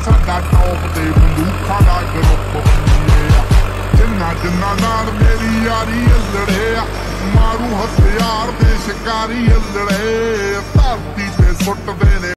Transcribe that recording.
साडा टॉप ते बंदूकां दा ग्रुप बनिए जिन्ना जिन्ना नाल मेरी यारी अल्लड़े मारू हथियार दे शिकारी अल्लड़े धरती ते सुटदे ने।